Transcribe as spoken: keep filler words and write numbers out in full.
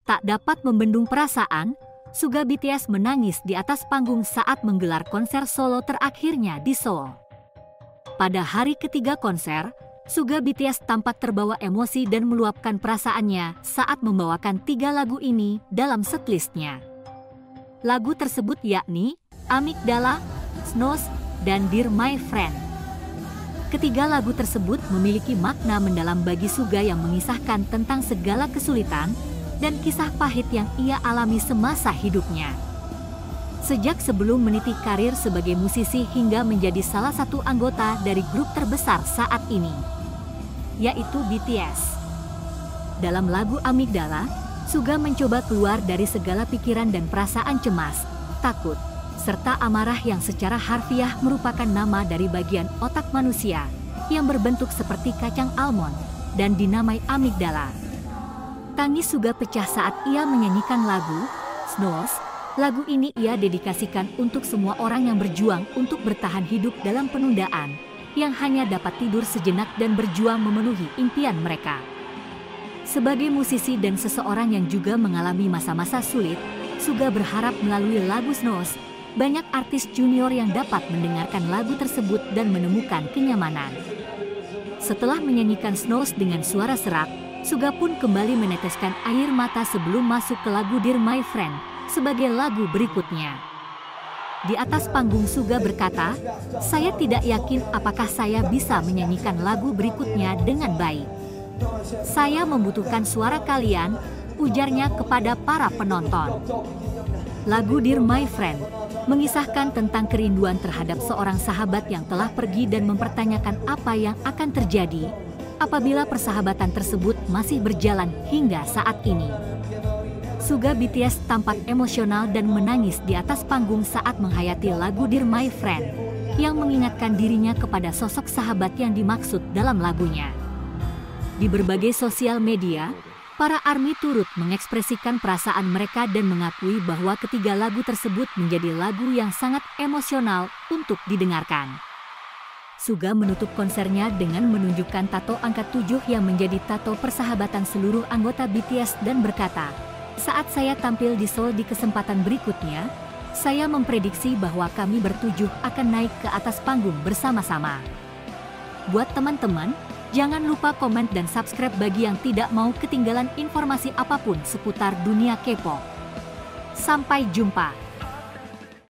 Tak dapat membendung perasaan, Suga B T S menangis di atas panggung saat menggelar konser solo terakhirnya di Seoul. Pada hari ketiga konser, Suga B T S tampak terbawa emosi dan meluapkan perasaannya saat membawakan tiga lagu ini dalam setlistnya. Lagu tersebut yakni Amygdala, Snows, dan Dear My Friend. Ketiga lagu tersebut memiliki makna mendalam bagi Suga yang mengisahkan tentang segala kesulitan dan kisah pahit yang ia alami semasa hidupnya. Sejak sebelum meniti karir sebagai musisi hingga menjadi salah satu anggota dari grup terbesar saat ini, yaitu B T S. Dalam lagu Amygdala, Suga mencoba keluar dari segala pikiran dan perasaan cemas, takut, serta amarah yang secara harfiah merupakan nama dari bagian otak manusia yang berbentuk seperti kacang almond dan dinamai amigdala. Tangis Suga pecah saat ia menyanyikan lagu Snows. Lagu ini ia dedikasikan untuk semua orang yang berjuang untuk bertahan hidup dalam penundaan, yang hanya dapat tidur sejenak dan berjuang memenuhi impian mereka. Sebagai musisi dan seseorang yang juga mengalami masa-masa sulit, Suga berharap melalui lagu Snows, banyak artis junior yang dapat mendengarkan lagu tersebut dan menemukan kenyamanan. Setelah menyanyikan Snows dengan suara serak, Suga pun kembali meneteskan air mata sebelum masuk ke lagu Dear My Friend sebagai lagu berikutnya. Di atas panggung Suga berkata, "Saya tidak yakin apakah saya bisa menyanyikan lagu berikutnya dengan baik. Saya membutuhkan suara kalian," ujarnya kepada para penonton. Lagu Dear My Friend mengisahkan tentang kerinduan terhadap seorang sahabat yang telah pergi dan mempertanyakan apa yang akan terjadi apabila persahabatan tersebut masih berjalan hingga saat ini. Suga B T S tampak emosional dan menangis di atas panggung saat menghayati lagu Dear My Friend yang mengingatkan dirinya kepada sosok sahabat yang dimaksud dalam lagunya. Di berbagai sosial media, para ARMY turut mengekspresikan perasaan mereka dan mengakui bahwa ketiga lagu tersebut menjadi lagu yang sangat emosional untuk didengarkan. Suga menutup konsernya dengan menunjukkan tato angka tujuh yang menjadi tato persahabatan seluruh anggota B T S dan berkata, "Saat saya tampil di Seoul di kesempatan berikutnya, saya memprediksi bahwa kami bertujuh akan naik ke atas panggung bersama-sama." Buat teman-teman, jangan lupa komen dan subscribe bagi yang tidak mau ketinggalan informasi apapun seputar dunia K-pop. Sampai jumpa!